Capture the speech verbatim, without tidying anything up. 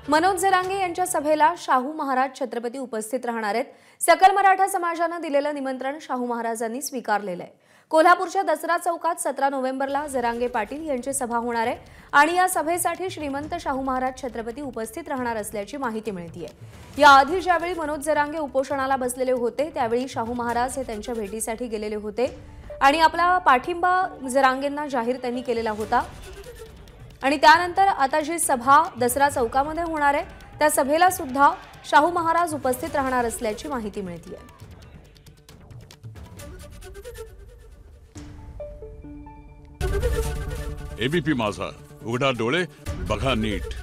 मनोज जरांगे यांच्या सभेला शाहू महाराज छत्रपती उपस्थित राहणार आहेत। सकल मराठा समाजाने दिलेलं निमंत्रण शाहू महाराजांनी स्वीकारलेलं आहे। कोल्हापूरच्या दसरा चौकात सतरा नोव्हेंबरला जरांगे पाटील यांची सभा होणार आहे आणि या सभेसाठी श्रीमंत शाहू महाराज छत्रपती उपस्थित राहणार असल्याची माहिती मिळते आहे। या आधी ज्यावेळी मनोज जरांगे उपोषणाला बसलेले होते त्यावेळी शाहू महाराज हे त्यांच्या भेटीसाठी गेलेले होते आणि आपला पाठिंबा जरांगेंना जाहीर त्यांनी केलेला होता। आणि त्यानंतर आता जी सभा दसरा चौकामध्ये होणार आहे त्या सभेला सुद्धा शाहू महाराज उपस्थित राहणार असल्याची माहिती मिळते आहे। एबीपी माझा, उघडा डोळे बघा नीट।